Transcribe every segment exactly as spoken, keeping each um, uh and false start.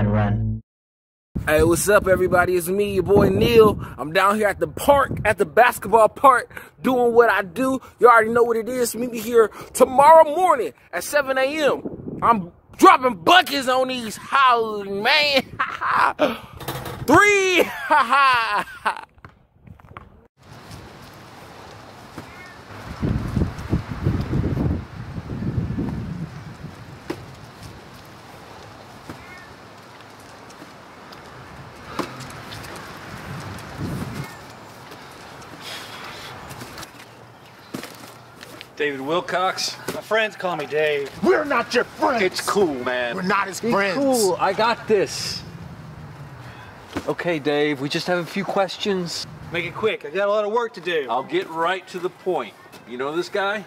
Run, run. Hey, what's up, everybody? It's me, your boy Neil. I'm down here at the park, at the basketball park, doing what I do. You already know what it is. Meet me here tomorrow morning at seven A M I'm dropping buckets on these houses, man. Three. Ha ha. David Wilcox. My friends call me Dave. We're not your friends. It's cool, man. We're not his Be friends. cool. I got this. Okay, Dave, we just have a few questions. Make it quick. I got a lot of work to do. I'll get right to the point. You know this guy?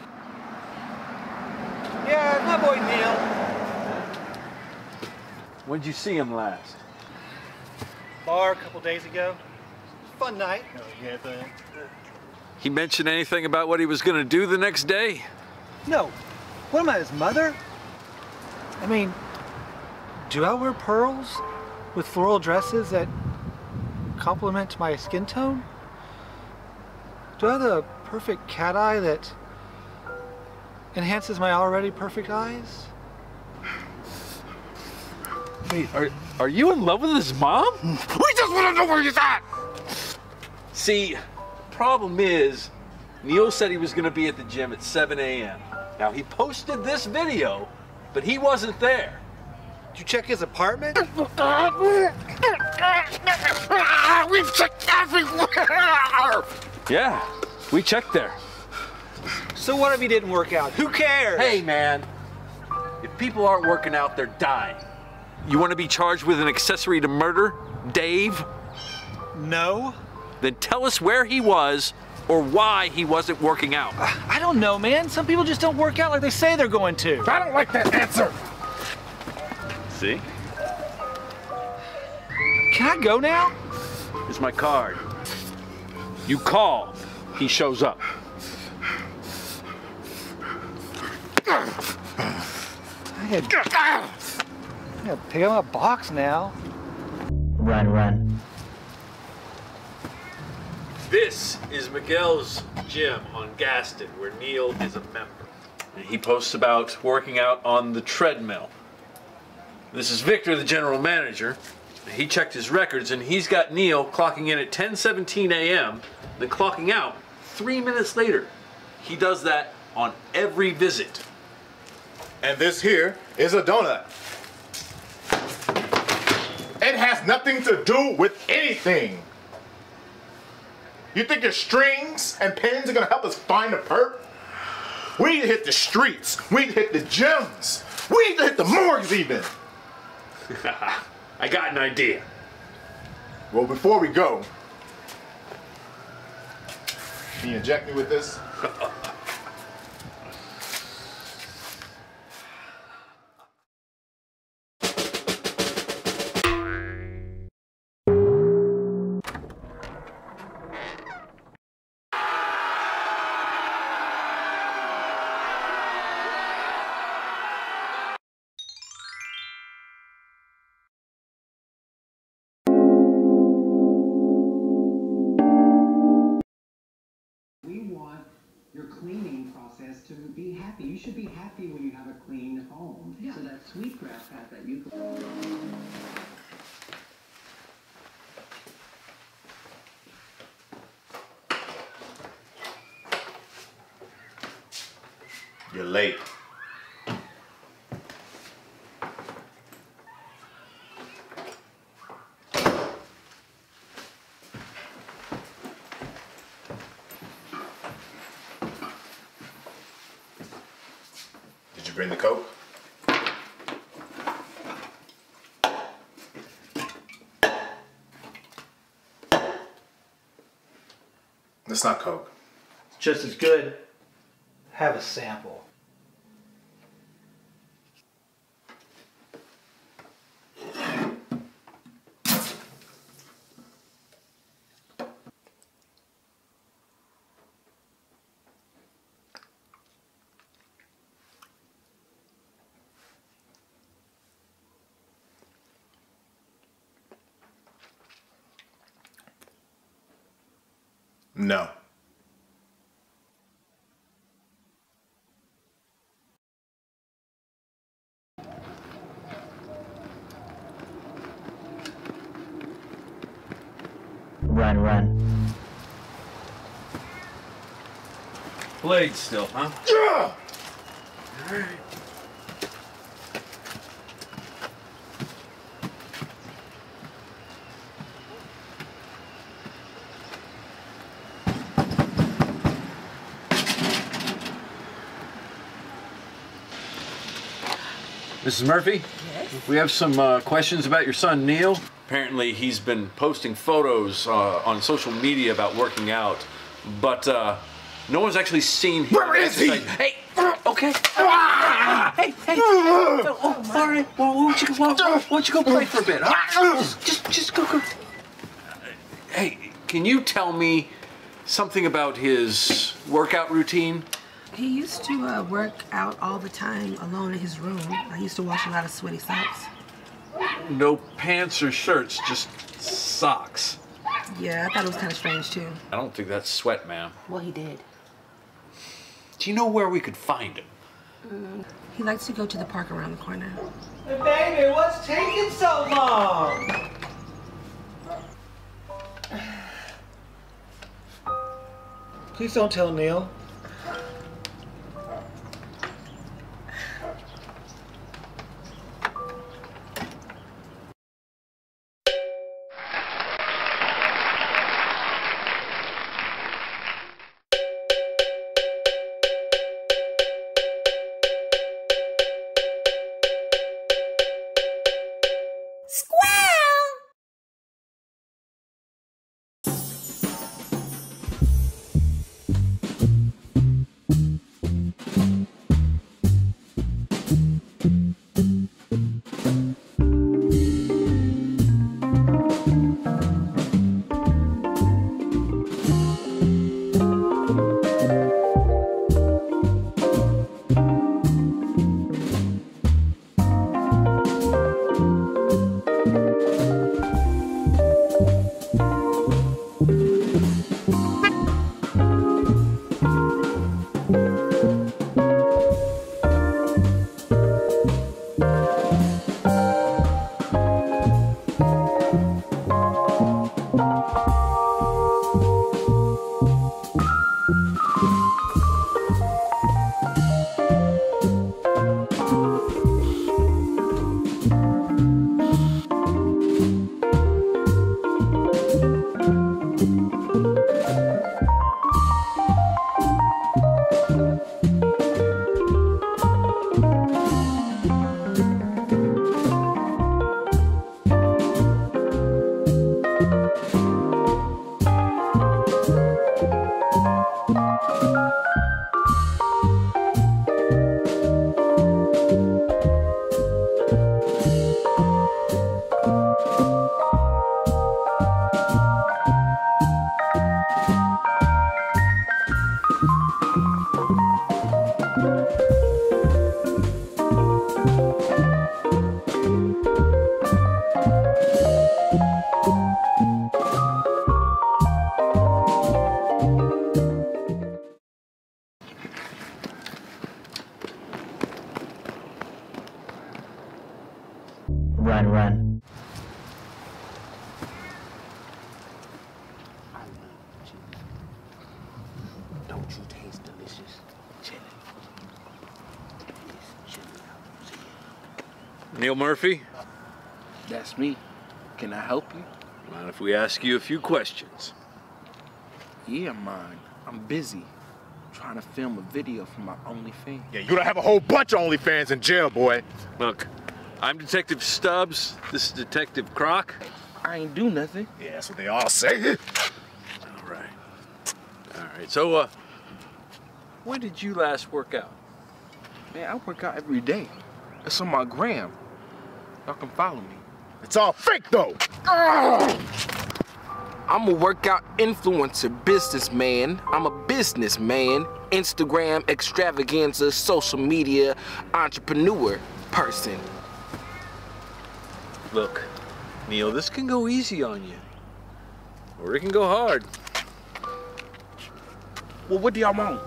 Yeah, my boy Neil. When'd you see him last? Bar a couple days ago. Fun night. Oh, yeah, thing. He mention anything about what he was going to do the next day? No. What am I, his mother? I mean, do I wear pearls with floral dresses that complement my skin tone? Do I have the perfect cat eye that enhances my already perfect eyes? Wait, are, are you in love with his mom? We just want to know where he's at. See, problem is, Neil said he was going to be at the gym at seven A M Now, he posted this video, but he wasn't there. Did you check his apartment? We've checked everywhere. Yeah, we checked there. So what if he didn't work out? Who cares? Hey, man, if people aren't working out, they're dying. You want to be charged with an accessory to murder, Dave? No. Then tell us where he was or why he wasn't working out. I don't know, man. Some people just don't work out like they say they're going to. I don't like that answer. See? Can I go now? Here's my card. You call, he shows up. I had, I gotta pick up my box now. Run, run. This is Miguel's gym on Gaston, where Neil is a member. And he posts about working out on the treadmill. This is Victor, the general manager. He checked his records and he's got Neil clocking in at ten seventeen A M, then clocking out three minutes later. He does that on every visit. And this here is a donut. It has nothing to do with anything. You think your strings and pins are gonna help us find a perp? We need to hit the streets. We need to hit the gyms. We need to hit the morgues even. I got an idea. Well, before we go, can you inject me with this? Your cleaning process to be happy. You should be happy when you have a clean home. Yeah. So that sweetgrass hat that you You're late. Did you bring the Coke? That's not Coke. It's just as good. Have a sample. No. Run, run. Blade still, huh? Yeah! All right. Missus Murphy? Yes? We have some uh, questions about your son, Neil. Apparently, he's been posting photos uh, on social media about working out, but uh, no one's actually seen him. Where is he? Hey, okay. Hey, hey. Oh, all right. Well, why don't you, why, why don't you go play for a bit? Huh? Just, just, just go, go. Hey, can you tell me something about his workout routine? He used to uh, work out all the time alone in his room. I used to wash a lot of sweaty socks. No pants or shirts, just socks. Yeah, I thought it was kind of strange too. I don't think that's sweat, ma'am. Well, he did. Do you know where we could find him? Mm, he likes to go to the park around the corner. Hey, baby, what's taking so long? Please don't tell Neil. Run, run. Don't you taste delicious? Chili. Neil Murphy? That's me. Can I help you? Mind if we ask you a few questions? Yeah, mine. I'm busy. Trying to film a video for my OnlyFans. Yeah, you don't have a whole bunch of OnlyFans in jail, boy. Look, I'm Detective Stubbs. This is Detective Croc. I ain't do nothing. Yeah, that's what they all say. All right. All right. So, uh, when did you last work out? Man, I work out every day. It's on my gram. Y'all can follow me. It's all fake, though. I'm a workout influencer, businessman. I'm a businessman, Instagram extravaganza, social media entrepreneur person. Look, Neil, this can go easy on you, or it can go hard. Well, what do y'all want?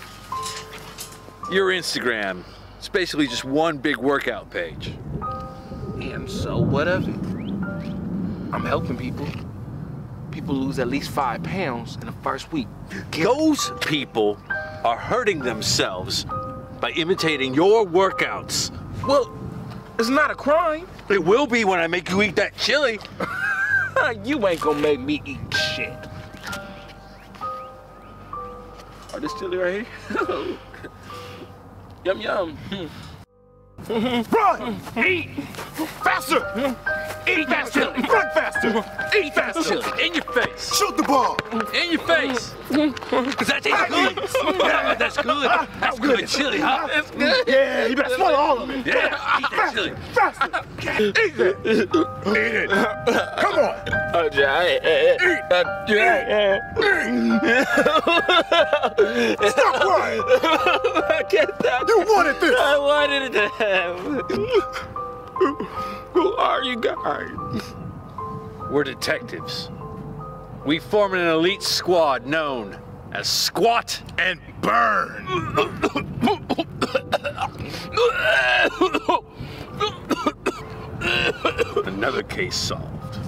Your Instagram. It's basically just one big workout page. And so what of it? I'm helping people. People lose at least five pounds in the first week. Those people are hurting themselves by imitating your workouts. Well, it's not a crime. It will be when I make you eat that chili. You ain't gonna make me eat shit. Oh, this chili right here? Yum, yum. Run! Eat! Faster! Eat faster! Run faster! Eat faster! In your face. Shoot the ball! In your face. Does that taste good? Yeah, that's good. That's good chili, huh? That's good. Yeah, you better swallow all of it. Yeah, eat that chili. Faster! Eat it! Eat it! Come on! Oh, Jay. Eat! Stop crying! I can't stop. You wanted this! I wanted it to happen. Who are you guys? We're detectives. We form an elite squad known as Squat And burn! Another case solved.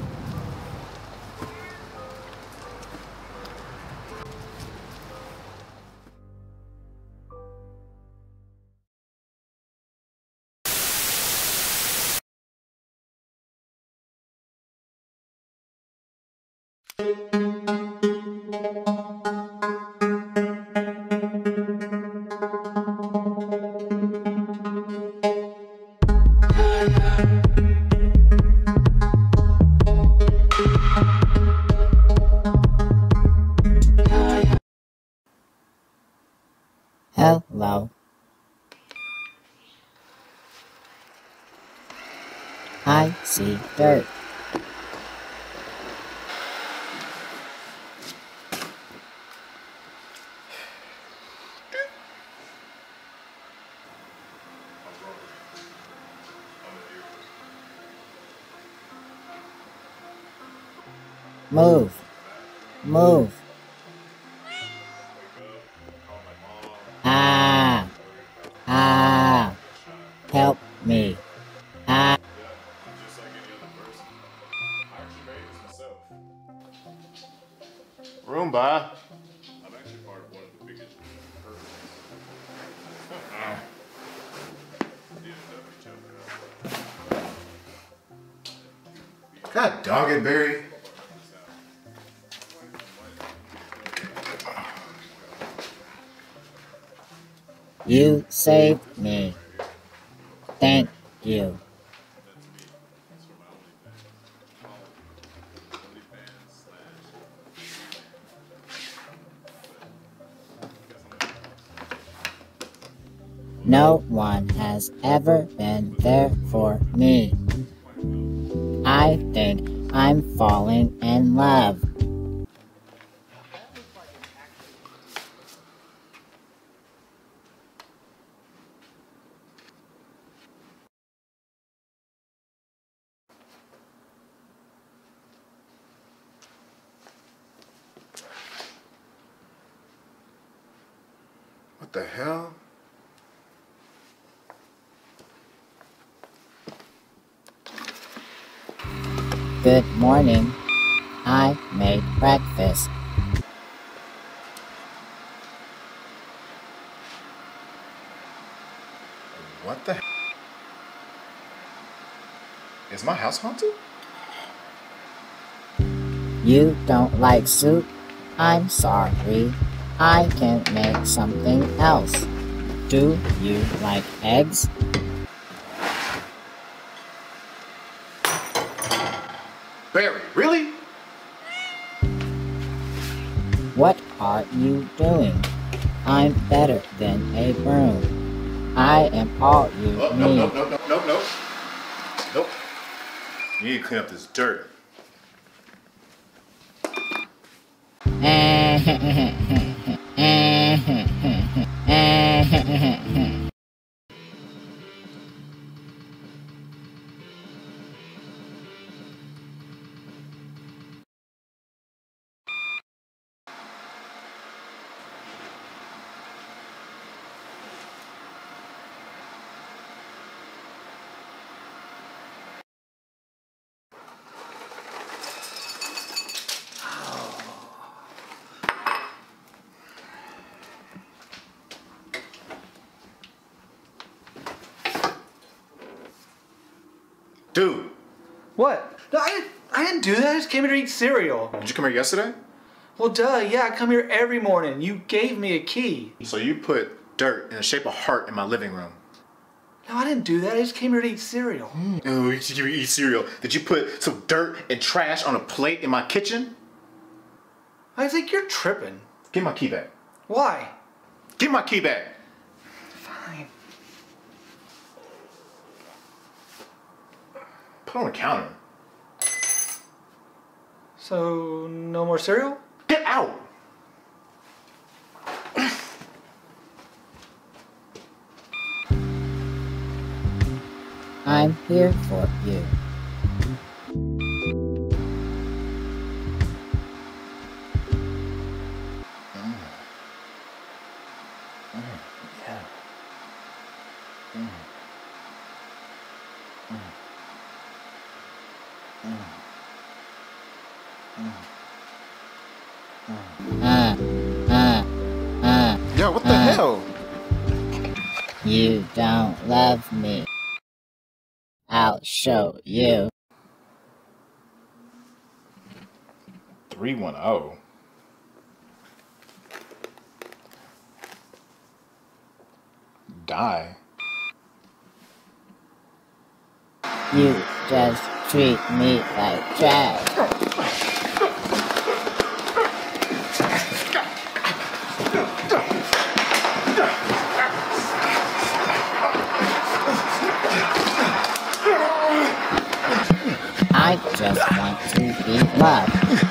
Hello. I see dirt. Move. Move. Ah. Ah. Help me. Ah. Roomba. God dog it, Barry. You saved me. Thank you. No one has ever been there for me. I think I'm falling in love. What the hell? Good morning. I made breakfast. What the hell? Is my house haunted? You don't like soup? I'm sorry. I can make something else. Do you like eggs? Barry, really? What are you doing? I'm better than a broom. I am all you Oh, no, need. no, no, no, no, no. Nope. You need to clean up this dirt. Dude. What? No, I didn't, I didn't do that. I just came here to eat cereal. Did you come here yesterday? Well, duh, yeah, I come here every morning. You gave me a key. So you put dirt in the shape of a heart in my living room. No, I didn't do that. I just came here to eat cereal. Mm. Oh, you eat cereal. Did you put some dirt and trash on a plate in my kitchen? I think you're tripping. Give my key back. Why? Give my key back. Fine. Put it on the counter. So, no more cereal? Get out! I'm here for you. Uh, uh, uh, Yo, what the uh, hell? You don't love me. I'll show you. three one zero. Die. You just treat me like trash. I just want to be loved.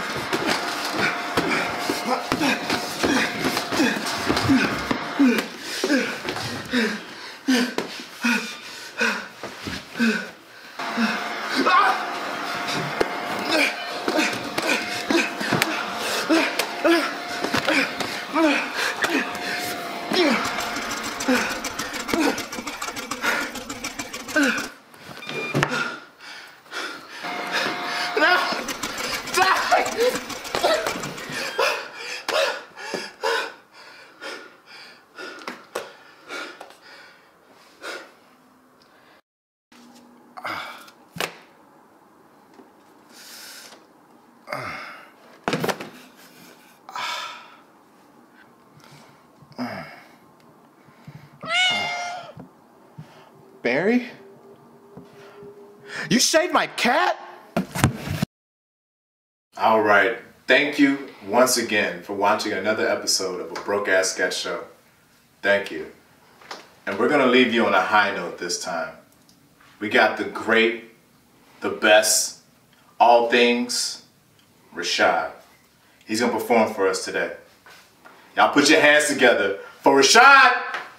Barry? You shaved my cat? All right. Thank you once again for watching another episode of a Broke Ass Sketch Show. Thank you. And we're going to leave you on a high note this time. We got the great, the best, all things, Rashad. He's going to perform for us today. Y'all put your hands together for Rashad!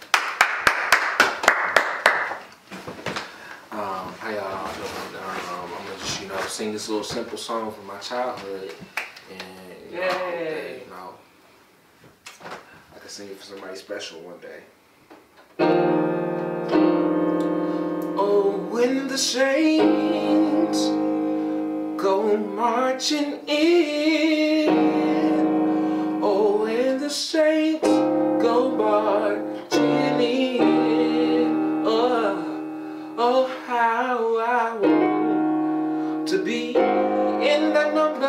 Um, how y'all doing? Um, I'm gonna just, you know, sing this little simple song from my childhood, and you know, I hope that, you know, I can sing it for somebody special one day. Oh, when the saints go marching in, oh, when the saints go marching in, oh, oh, how I want to be in that number.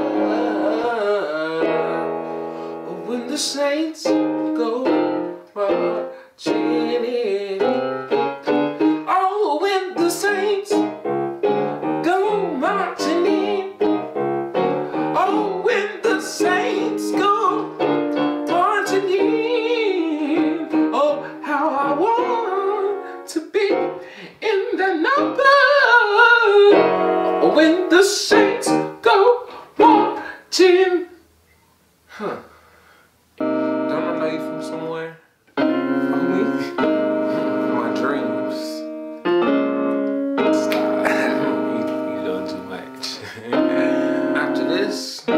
Oh, when the saints go marching in. Oh, when the saints go marching in. Oh, when the saints go marching in. Oh, how I want to be in the number. Oh, when the saints go marching. Huh. Don't I know you from somewhere? Homie? My dreams. Stop. you, you doing too much. After this, shit,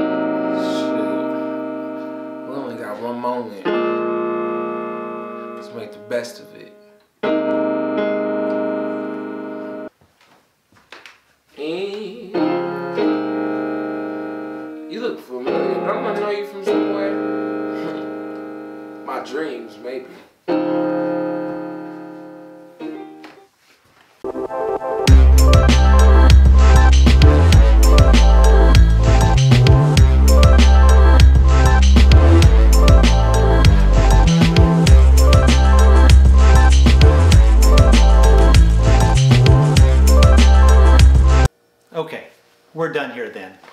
we only got one moment. Let's make the best of it. And you look familiar. Don't I know you from somewhere? My dreams, maybe. we're done here then.